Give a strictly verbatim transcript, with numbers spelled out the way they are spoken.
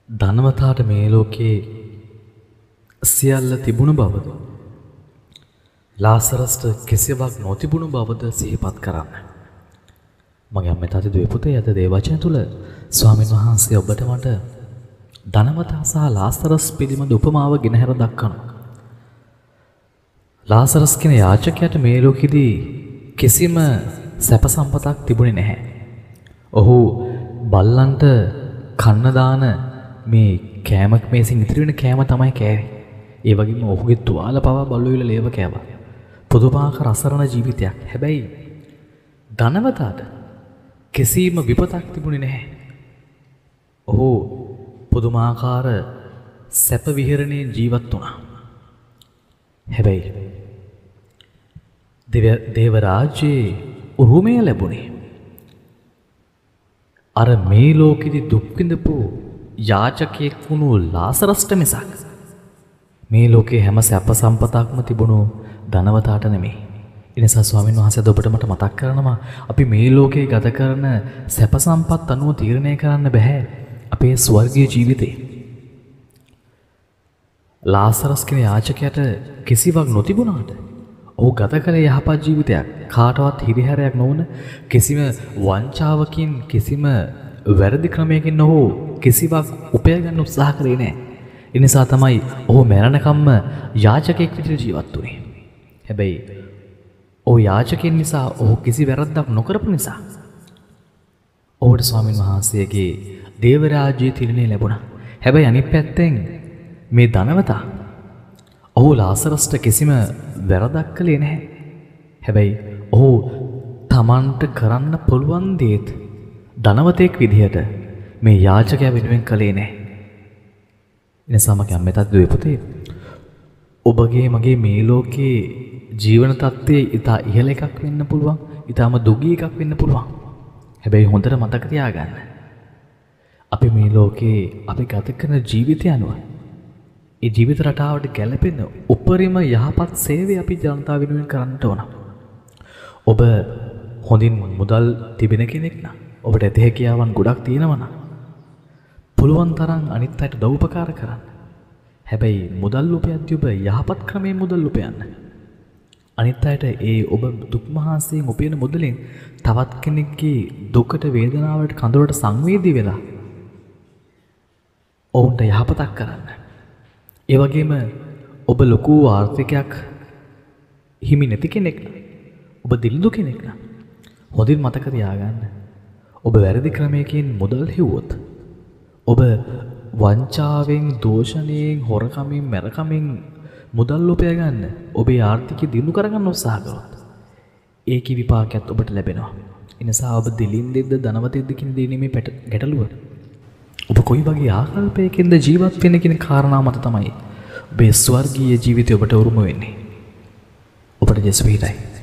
ධනවතාට මේ ලෝකේ සියල්ල තිබුණු බවද ලාසරස්ට කිසිවක් නොතිබුණු බවද සිහිපත් කරන්න. මගේ අම්මේ තාත්තේ දුවේ පුතේ අද දේවචන තුල ස්වාමීන් වහන්සේ ඔබට මට ධනවතා සහ ලාසරස් පිළිබඳ උපමාව ගෙනහැර දක්වනවා. ලාසරස් කියන යාචකයාට මේ ලෝකෙදී කිසිම සැප සම්පතක් තිබුණේ නැහැ. ඔහු බල්ලන්ට කන්න දාන මේ කෑමක් මේසින් ඉතිරි වෙන කෑම තමයි කෑවේ. ඒ වගේම ඔහුගේ තුවාල පවා බල්ලෝ විල ලේව කෑවා. පුදුමාකාර අසරණ ජීවිතයක්. හැබැයි ධනවතාට කිසිම විපතක් තිබුණේ නැහැ. ඔහු පුදුමාකාර සැප විහරණයෙන් ජීවත් වුණා. හැබැයි දේව දේව රාජ්‍යයේ උරුමය ලැබුණේ අර මේ ලෝකෙදි දුක් විඳපු යාචකයෙක් වුණු ලාසරස්ට මිසක් මේ ලෝකේ හැම සැප සම්පතක්ම තිබුණු ධනවතාට නෙමෙයි. ඒ නිසා ස්වාමීන් වහන්සේ අද ඔබට මට මතක් කරනවා අපි මේ ලෝකේ ගත කරන සැප සම්පත් අනුව තීරණය කරන්න බෑ අපේ ස්වර්ගීය ජීවිතේ. ලාසරස් කියන යාචකයාට කිසිවක් නොතිබුණාට ඔහු ගත කළේ යහපත් ජීවිතයක්. කාටවත් හිරිහැරයක් නොවන කිසිම වංචාවකින් කිසිම වැරදි ක්‍රමයකින් ඔහු කිසිවක් උපය ගන්න උත්සාහ කරේ නැහැ. ඒ නිසා තමයි ඔහු මරණකම්ම යාචකයෙක් විදිහට ජීවත් වුනේ. හැබැයි ඔහු යාචකෙන් නිසා ඔහු කිසි වැරද්දක් නොකරපු නිසා ඔහුට ස්වාමීන් වහන්සේගේ දේව රාජ්‍යයේ තිරණේ ලැබුණා. හැබැයි අනිත් පැත්තෙන් මේ ධනවතා ඔහු ලාසරස්ට කිසිම වැරදක් කළේ නැහැ. හැබැයි ඔහු තමන්ට කරන්න පුළුවන් දේත් ධනවතෙක් විදිහට මේ යාචකයා වෙනුවෙන් කළේ නැහැ. එනිසා මගේ අම්මේ තාත්තේ දුවේ පුතේ ඔබගේ මගේ මේ ලෝකේ ජීවන තත්ත්වයේ ඉතා ඉහළ එකක් වෙන්න පුළුවන්, ඉතාම දුගී එකක් වෙන්න පුළුවන්. හැබැයි හොඳට මතක තියාගන්න. අපි මේ ලෝකේ අපි ගත කරන ජීවිතය අනුව ඒ ජීවිත රටාවට ගැළපෙන උපරිම යහපත් සේවය අපි ජනතාව වෙනුවෙන් කරන්න ඕන. ඔබ හොඳින් මුදල් තිබෙන කෙනෙක් නම් ඔබට ඇති හැකියාවන් ගොඩක් තියෙනවා නම් පුළුවන් තරම් අනිත් අයට උපකාර කරන්න. හැබැයි මුදල් උපයද්දී ඔබ යහපත් ක්‍රමයෙන් මුදල් උපයන්න. අනිත් අයට ඒ ඔබ දුක් මහන්සියෙන් උපයන මුදලෙන් තවත් කෙනෙක්ගේ දුකට වේදනාවට කඳවුරට සංවේදී වෙලා ඔවුන්ට යහපතක් කරන්න. ඒ වගේම ඔබ ලොකු ආර්ථිකයක් හිමි නැති කෙනෙක් නම් ඔබ දිලිඳු කෙනෙක් නම් හොඳින් මතක තියාගන්න. ඔබ වැරදි ක්‍රමයකින් මුදල් හෙව්වොත් ඔබ වංචාවෙන්, දෝෂණයෙන්, හොරකමින්, මැරකමින් මුදල් උපය ගන්න ඔබේ ආර්ථිකය දිනු කරගන්න උත්සාහ කරොත් ඒකේ විපාකයක් ඔබට ලැබෙනවා. ඒ නිසා ඔබ දිලින්දෙද්ද ධනවතෙක්ද කියන දේ නෙමෙයි ගැටලුව. ඔබ කොයි වගේ ආකල්පයකින්ද ජීවත් වෙන්නේ කියන කාරණාව මත තමයි ඔබේ ස්වර්ගීය ජීවිතය ඔබට උරුම වෙන්නේ. ඔබට ජෙස් වේදයි.